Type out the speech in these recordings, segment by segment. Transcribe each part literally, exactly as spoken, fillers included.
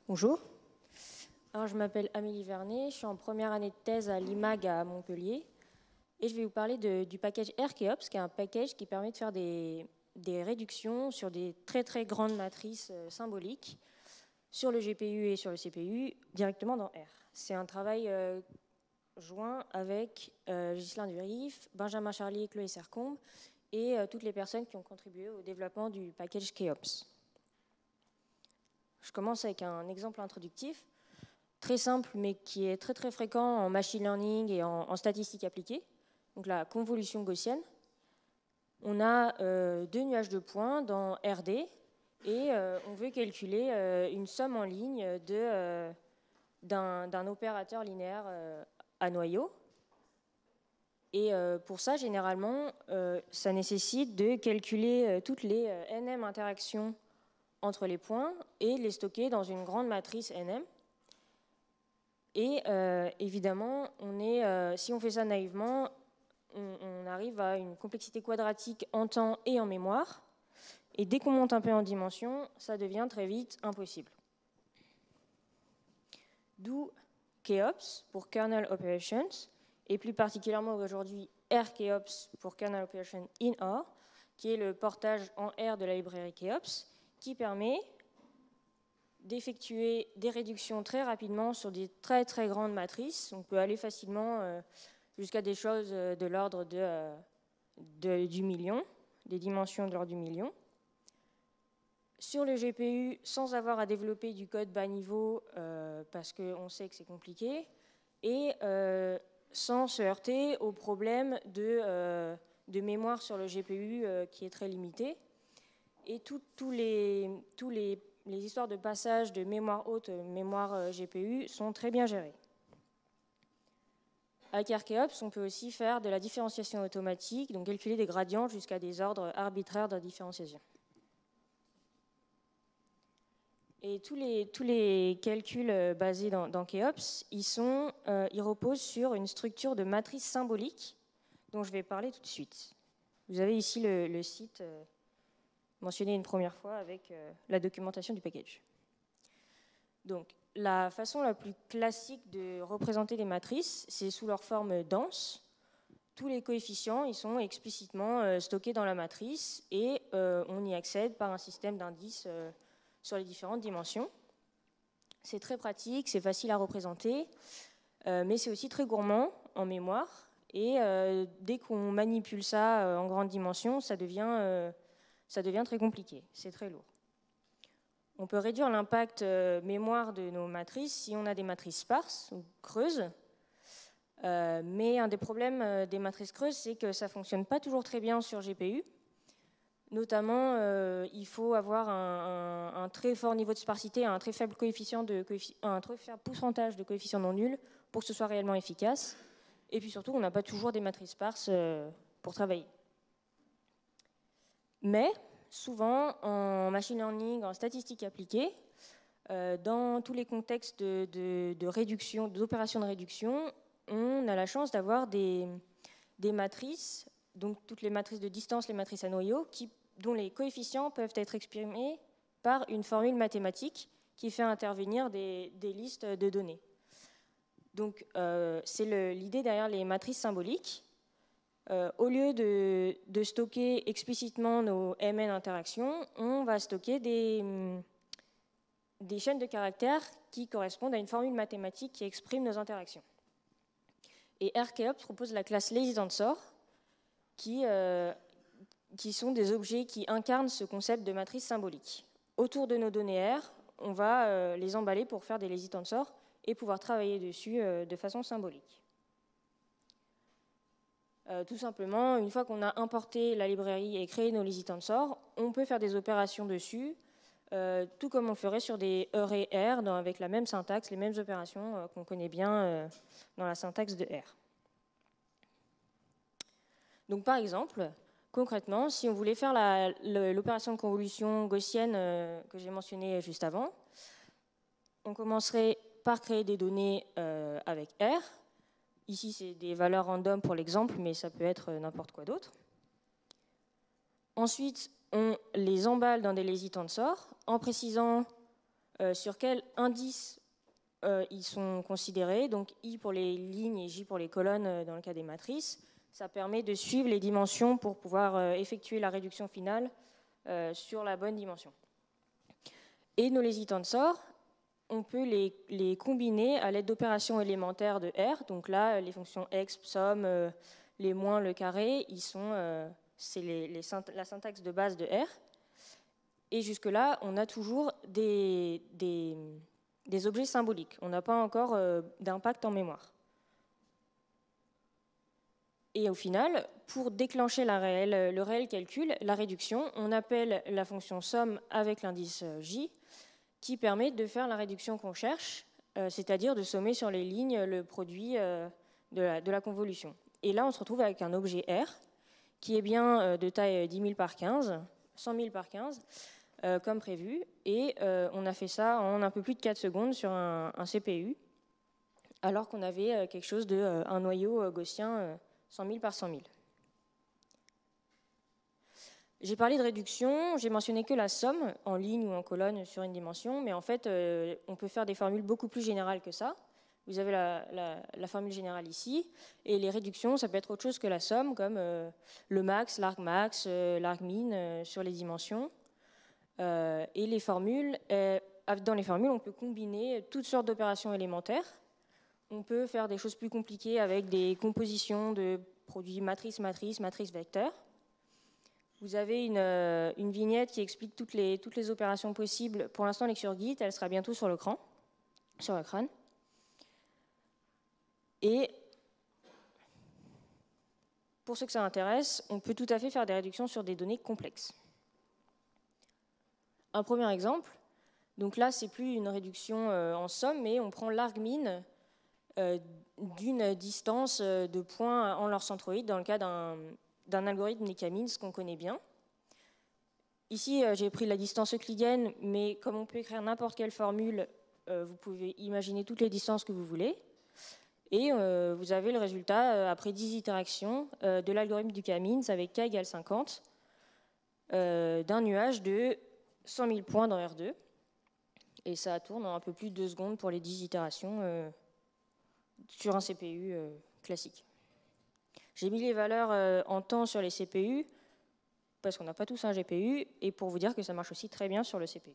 Bonjour. Alors, je m'appelle Amélie Vernet, je suis en première année de thèse à l'I M A G à Montpellier et je vais vous parler de, du package RKOps, qui est un package qui permet de faire des, des réductions sur des très très grandes matrices euh, symboliques sur le G P U et sur le C P U directement dans R. C'est un travail euh, joint avec euh, Ghislain Durif, Benjamin Charlier, Chloé Sercombe et euh, toutes les personnes qui ont contribué au développement du package KOps. Je commence avec un exemple introductif, très simple, mais qui est très très fréquent en machine learning et en, en statistiques appliquées. Donc la convolution gaussienne. On a euh, deux nuages de points dans R D et euh, on veut calculer euh, une somme en ligne de, euh, d'un, d'un opérateur linéaire euh, à noyau. Et euh, pour ça, généralement, euh, ça nécessite de calculer euh, toutes les euh, N M interactions entre les points et les stocker dans une grande matrice N M. Et euh, évidemment, on est, euh, si on fait ça naïvement, on, on arrive à une complexité quadratique en temps et en mémoire. Et dès qu'on monte un peu en dimension, ça devient très vite impossible. D'où KOps pour Kernel Operations, et plus particulièrement aujourd'hui RKOps pour Kernel Operations in R, qui est le portage en R de la librairie KOps, qui permet d'effectuer des réductions très rapidement sur des très très grandes matrices. On peut aller facilement euh, jusqu'à des choses euh, de l'ordre de, euh, de, du million, des dimensions de l'ordre du million. Sur le G P U, sans avoir à développer du code bas niveau, euh, parce qu'on sait que c'est compliqué, et euh, sans se heurter au problème de, euh, de mémoire sur le G P U euh, qui est très limité. Et tous les, tous les, les histoires de passage de mémoire haute, mémoire G P U sont très bien gérées. Avec RKOps, on peut aussi faire de la différenciation automatique, donc calculer des gradients jusqu'à des ordres arbitraires de différenciation. Et tous les, tous les calculs basés dans, dans KOps, ils, sont, euh, ils reposent sur une structure de matrice symbolique dont je vais parler tout de suite. Vous avez ici le, le site euh, mentionné une première fois avec euh, la documentation du package. Donc, la façon la plus classique de représenter les matrices, c'est sous leur forme dense. Tous les coefficients, ils sont explicitement euh, stockés dans la matrice et euh, on y accède par un système d'indices euh, sur les différentes dimensions. C'est très pratique, c'est facile à représenter, euh, mais c'est aussi très gourmand en mémoire. Et euh, dès qu'on manipule ça euh, en grande dimension, ça devient, euh, ça devient très compliqué, c'est très lourd. On peut réduire l'impact euh, mémoire de nos matrices si on a des matrices sparses ou creuses. Euh, mais un des problèmes euh, des matrices creuses, c'est que ça ne fonctionne pas toujours très bien sur G P U. Notamment, euh, il faut avoir un, un, un très fort niveau de sparsité, un très faible coefficient de coeffic un très faible pourcentage de coefficient non nul pour que ce soit réellement efficace. Et puis surtout, on n'a pas toujours des matrices sparses euh, pour travailler. Mais souvent, en machine learning, en statistique appliquée, euh, dans tous les contextes de, de, de réduction, d'opérations de réduction, on a la chance d'avoir des, des matrices, donc toutes les matrices de distance, les matrices à noyau, qui, dont les coefficients peuvent être exprimés par une formule mathématique qui fait intervenir des, des listes de données. Donc, euh, c'est l'idée derrière les matrices symboliques. Euh, au lieu de, de stocker explicitement nos M N interactions, on va stocker des, des chaînes de caractères qui correspondent à une formule mathématique qui exprime nos interactions. Et RKOps propose la classe LazyTensor, qui, euh, qui sont des objets qui incarnent ce concept de matrice symbolique. Autour de nos données R, on va euh, les emballer pour faire des LazyTensor et pouvoir travailler dessus euh, de façon symbolique. Euh, tout simplement, une fois qu'on a importé la librairie et créé nos LazyTensor, on peut faire des opérations dessus, euh, tout comme on le ferait sur des arrays R, dans, avec la même syntaxe, les mêmes opérations euh, qu'on connaît bien euh, dans la syntaxe de R. Donc par exemple, concrètement, si on voulait faire l'opération de convolution gaussienne euh, que j'ai mentionnée juste avant, on commencerait par créer des données euh, avec R. Ici, c'est des valeurs random pour l'exemple, mais ça peut être n'importe quoi d'autre. Ensuite, on les emballe dans des LazyTensor en précisant euh, sur quel indice euh, ils sont considérés, donc I pour les lignes et J pour les colonnes euh, dans le cas des matrices. Ça permet de suivre les dimensions pour pouvoir euh, effectuer la réduction finale euh, sur la bonne dimension. Et nos lazy tensors, on peut les, les combiner à l'aide d'opérations élémentaires de R. Donc là, les fonctions exp, somme, euh, les moins, le carré, ils sont, euh, c'est les, les, la syntaxe de base de R. Et jusque-là, on a toujours des, des, des objets symboliques. On n'a pas encore euh, d'impact en mémoire. Et au final, pour déclencher la réelle, le réel calcul, la réduction, on appelle la fonction somme avec l'indice J, qui permet de faire la réduction qu'on cherche, euh, c'est-à-dire de sommer sur les lignes le produit euh, de, la, de la convolution. Et là, on se retrouve avec un objet R, qui est bien euh, de taille dix mille par quinze, cent mille par quinze, euh, comme prévu. Et euh, on a fait ça en un peu plus de quatre secondes sur un, un C P U, alors qu'on avait euh, quelque chose de euh, un noyau euh, gaussien euh, cent mille par cent mille. J'ai parlé de réduction, j'ai mentionné que la somme, en ligne ou en colonne sur une dimension, mais en fait, euh, on peut faire des formules beaucoup plus générales que ça. Vous avez la, la, la formule générale ici, et les réductions, ça peut être autre chose que la somme, comme euh, le max, l'argmax, euh, l'argmin euh, sur les dimensions. Euh, et les formules, euh, dans les formules, on peut combiner toutes sortes d'opérations élémentaires. On peut faire des choses plus compliquées avec des compositions de produits matrice-matrice, matrice-vecteur. Vous avez une, euh, une vignette qui explique toutes les, toutes les opérations possibles. Pour l'instant, elle est sur Git, elle sera bientôt sur le crâne. Sur le crâne. Et pour ceux que ça intéresse, on peut tout à fait faire des réductions sur des données complexes. Un premier exemple, donc là, c'est plus une réduction euh, en somme, mais on prend l'argmin euh, d'une distance de points en leur centroïde dans le cas d'un d'un algorithme Nekamins qu'on connaît bien. Ici, euh, j'ai pris la distance euclidienne, mais comme on peut écrire n'importe quelle formule, euh, vous pouvez imaginer toutes les distances que vous voulez. Et euh, vous avez le résultat, euh, après dix itérations, euh, de l'algorithme du Kamins avec k égale cinquante, euh, d'un nuage de cent mille points dans R deux. Et ça tourne en un peu plus de deux secondes pour les dix itérations euh, sur un C P U euh, classique. J'ai mis les valeurs euh, en temps sur les C P U, parce qu'on n'a pas tous un G P U, et pour vous dire que ça marche aussi très bien sur le C P U.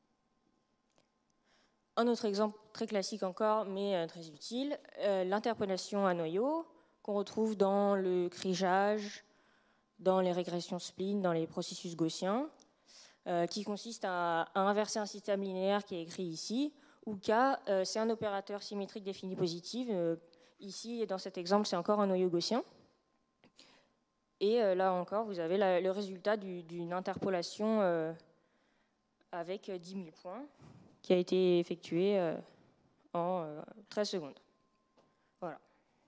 Un autre exemple très classique encore, mais euh, très utile, euh, l'interpolation à noyau, qu'on retrouve dans le krigeage, dans les régressions spline, dans les processus gaussiens, euh, qui consiste à, à inverser un système linéaire qui est écrit ici, où K, euh, c'est un opérateur symétrique défini positif. Euh, ici, dans cet exemple, c'est encore un noyau gaussien. Et euh, là encore, vous avez la, le résultat d'une interpolation euh, avec dix mille points qui a été effectuée euh, en euh, treize secondes. Voilà.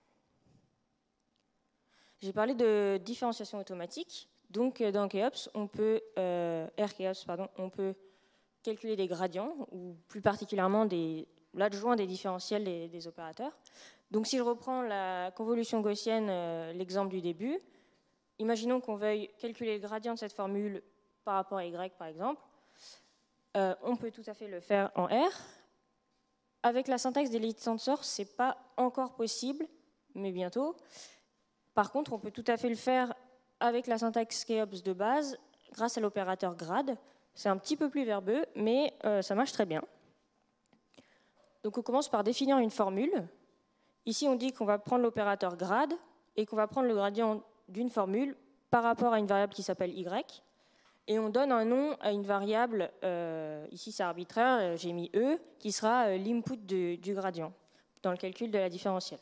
J'ai parlé de différenciation automatique. Donc, dans Keops, on peut, euh, RKeops, pardon, on peut calculer des gradients, ou plus particulièrement l'adjoint des différentiels des, des opérateurs. Donc, si je reprends la convolution gaussienne, euh, l'exemple du début, imaginons qu'on veuille calculer le gradient de cette formule par rapport à Y, par exemple. Euh, on peut tout à fait le faire en R. Avec la syntaxe des lazy tensors, ce n'est pas encore possible, mais bientôt. Par contre, on peut tout à fait le faire avec la syntaxe Keops de base, grâce à l'opérateur grad. C'est un petit peu plus verbeux, mais euh, ça marche très bien. Donc on commence par définir une formule. Ici, on dit qu'on va prendre l'opérateur grad et qu'on va prendre le gradient d'une formule par rapport à une variable qui s'appelle Y, et on donne un nom à une variable, euh, ici c'est arbitraire, j'ai mis E, qui sera euh, l'input du gradient dans le calcul de la différentielle.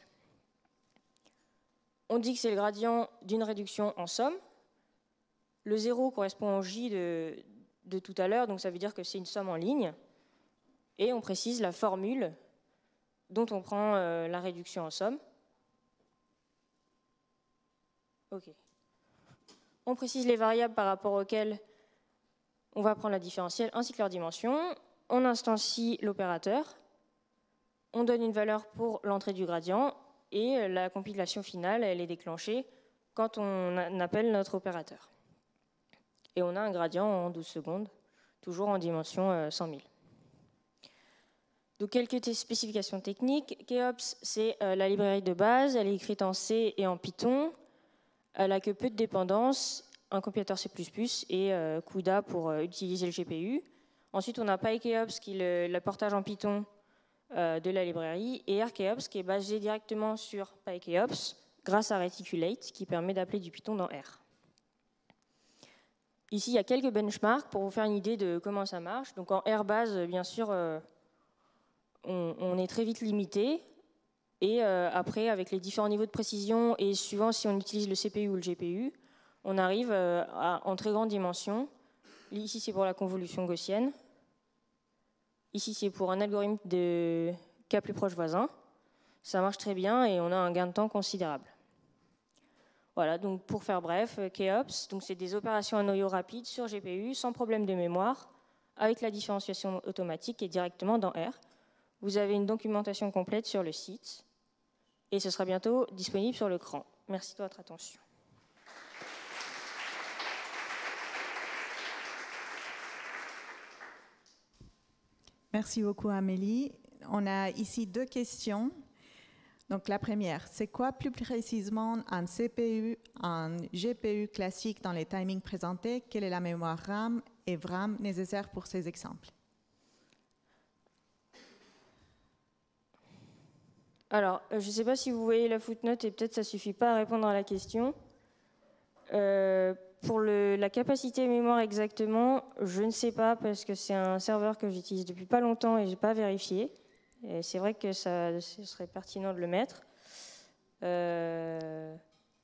On dit que c'est le gradient d'une réduction en somme. Le zéro correspond au J de, de tout à l'heure, donc ça veut dire que c'est une somme en ligne, et on précise la formule dont on prend euh, la réduction en somme. Ok. On précise les variables par rapport auxquelles on va prendre la différentielle ainsi que leur dimension. On instancie l'opérateur. On donne une valeur pour l'entrée du gradient et la compilation finale, elle est déclenchée quand on appelle notre opérateur. Et on a un gradient en douze secondes, toujours en dimension cent mille. Donc quelques spécifications techniques. Keops, c'est euh, la librairie de base, elle est écrite en C et en Python. Elle a que peu de dépendances, un compilateur C plus plus et euh, CUDA pour euh, utiliser le G P U. Ensuite, on a PyKeops qui est le, le portage en Python euh, de la librairie et RKeops qui est basé directement sur PyKeops grâce à Reticulate qui permet d'appeler du Python dans R. Ici, il y a quelques benchmarks pour vous faire une idée de comment ça marche. Donc en R base, bien sûr, euh, on, on est très vite limité. Et euh, après, avec les différents niveaux de précision et suivant si on utilise le C P U ou le G P U, on arrive euh, à, en très grande dimension. Ici, c'est pour la convolution gaussienne. Ici, c'est pour un algorithme de cas plus proche voisin. Ça marche très bien et on a un gain de temps considérable. Voilà, donc pour faire bref, Keops, donc c'est des opérations à noyau rapide sur G P U sans problème de mémoire, avec la différenciation automatique et directement dans R. Vous avez une documentation complète sur le site. Et ce sera bientôt disponible sur l'écran. Merci de votre attention. Merci beaucoup, Amélie. On a ici deux questions. Donc, la première, c'est quoi plus précisément un C P U, un G P U classique dans les timings présentés? Quelle est la mémoire RAM et V RAM nécessaire pour ces exemples? Alors, je ne sais pas si vous voyez la footnote et peut-être ça ne suffit pas à répondre à la question. Euh, pour le, la capacité mémoire exactement, je ne sais pas parce que c'est un serveur que j'utilise depuis pas longtemps et je n'ai pas vérifié. C'est vrai que ça, ce serait pertinent de le mettre. Euh...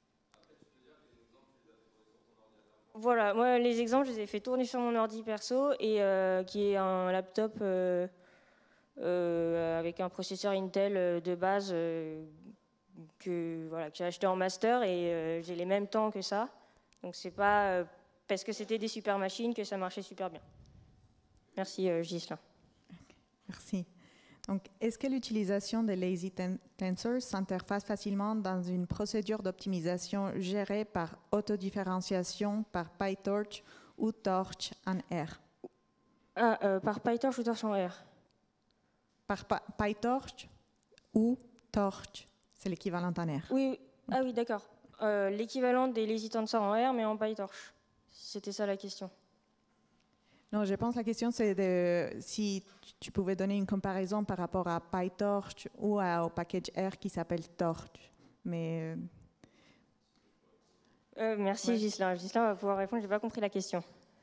Voilà, moi les exemples, je les ai fait tourner sur mon ordi perso et euh, qui est un laptop... Euh, Euh, avec un processeur Intel de base euh, que, voilà, que j'ai acheté en master et euh, j'ai les mêmes temps que ça. Donc c'est pas euh, parce que c'était des super machines que ça marchait super bien. Merci euh, Ghislain. Merci. Donc, est-ce que l'utilisation des lazy ten tensors s'interface facilement dans une procédure d'optimisation gérée par autodifférenciation par PyTorch ou Torch en R? Ah, euh, par PyTorch ou Torch en R? Par PyTorch ou Torch, c'est l'équivalent en R. Oui, ah oui, d'accord. Euh, L'équivalent des lazy tensors en R, mais en PyTorch. C'était ça la question. Non, je pense que la question c'est de si tu pouvais donner une comparaison par rapport à PyTorch ou à, au package R qui s'appelle Torch. Mais euh... Euh, merci ouais. Ghislain. Ghislain va pouvoir répondre. J'ai pas compris la question.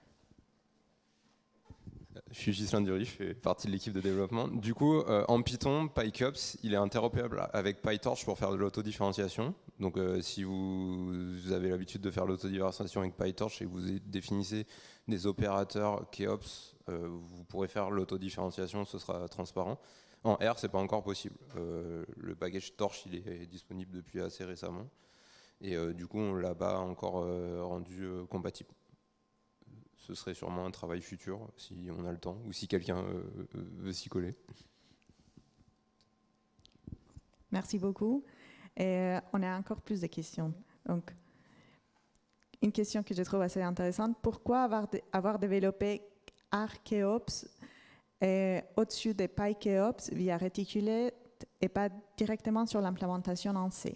Je suis Ghislain Dury, je fais partie de l'équipe de développement. Du coup, euh, en Python, PyKeops, il est interopérable avec PyTorch pour faire de l'autodifférenciation. Donc, euh, si vous, vous avez l'habitude de faire l'autodifférenciation avec PyTorch et que vous définissez des opérateurs Keops, euh, vous pourrez faire l'autodifférenciation, ce sera transparent. En R, c'est pas encore possible. Euh, le package Torch, il est disponible depuis assez récemment. Et euh, du coup, on l'a pas encore euh, rendu euh, compatible. Ce serait sûrement un travail futur, si on a le temps, ou si quelqu'un euh, veut s'y coller. Merci beaucoup. Et euh, on a encore plus de questions. Donc, une question que je trouve assez intéressante. Pourquoi avoir, de, avoir développé RKeops au-dessus de PyKeops via Reticulate et pas directement sur l'implémentation en C?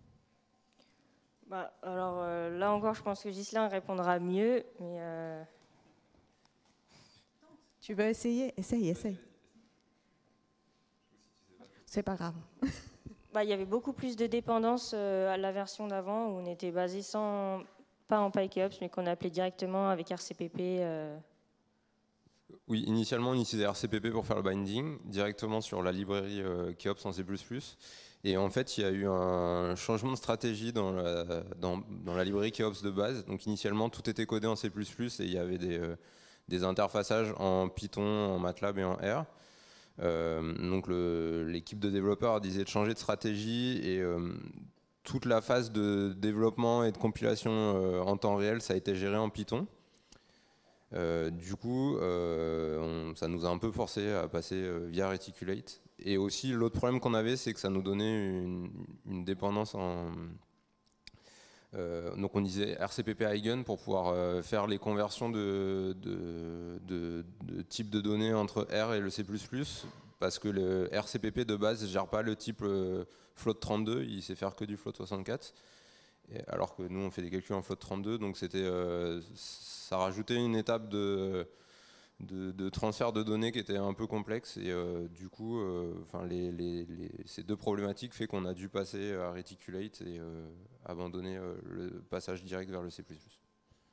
Bah, alors euh, là encore, je pense que Ghislain répondra mieux, mais... Euh... Tu veux essayer? Essaye, essaye. C'est pas grave. Bah, il y avait beaucoup plus de dépendance euh, à la version d'avant, où on était basé sans, pas en PyKeops, mais qu'on appelait directement avec R C P P. Euh... Oui, initialement, on utilisait R C P P pour faire le binding, directement sur la librairie euh, Keops en C plus plus. Et en fait, il y a eu un changement de stratégie dans la, dans, dans la librairie Keops de base. Donc initialement, tout était codé en C plus plus et il y avait des, euh, des interfaçages en Python, en MATLAB et en R. Euh, donc l'équipe de développeurs disait de changer de stratégie et euh, toute la phase de développement et de compilation euh, en temps réel, ça a été géré en Python. Euh, du coup, euh, on, ça nous a un peu forcé à passer euh, via Reticulate. Et aussi, l'autre problème qu'on avait, c'est que ça nous donnait une, une dépendance en... Euh, donc on disait R C P P Eigen pour pouvoir euh, faire les conversions de, de, de, de type de données entre R et le C plus plus. parce que le R C P P de base ne gère pas le type euh, float trente-deux, il sait faire que du float soixante-quatre, et alors que nous on fait des calculs en float trente-deux, donc c'était, euh, ça rajoutait une étape de, de, de transfert de données qui était un peu complexe, et euh, du coup euh, enfin, les, les, les, ces deux problématiques fait qu'on a dû passer à Reticulate et euh, abandonner euh, le passage direct vers le C plus plus.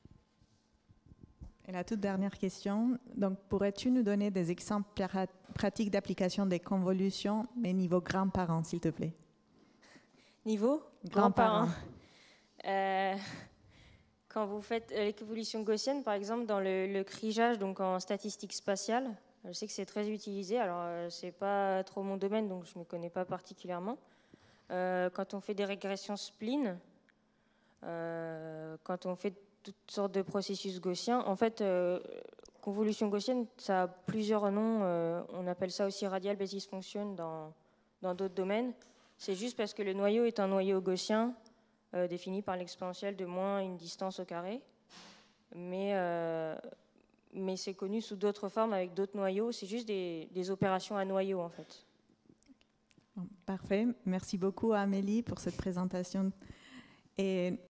Et la toute dernière question, donc pourrais-tu nous donner des exemples pratiques d'application des convolutions, mais niveau grands-parents, s'il te plaît? Niveau Grands-parents. grands-parents. Euh, quand vous faites les convolutions gaussiennes, par exemple, dans le, le crigeage, donc en statistique spatiale, je sais que c'est très utilisé, alors euh, c'est pas trop mon domaine, donc je ne me connais pas particulièrement. Euh, quand on fait des régressions spleen, euh, quand on fait toutes sortes de processus gaussiens. En fait, euh, convolution gaussienne, ça a plusieurs noms. Euh, on appelle ça aussi radial basis function dans dans d'autres domaines. C'est juste parce que le noyau est un noyau gaussien euh, défini par l'exponentielle de moins une distance au carré. Mais, euh, mais c'est connu sous d'autres formes avec d'autres noyaux. C'est juste des, des opérations à noyau, en fait. Parfait. Merci beaucoup, Amélie, pour cette présentation. Et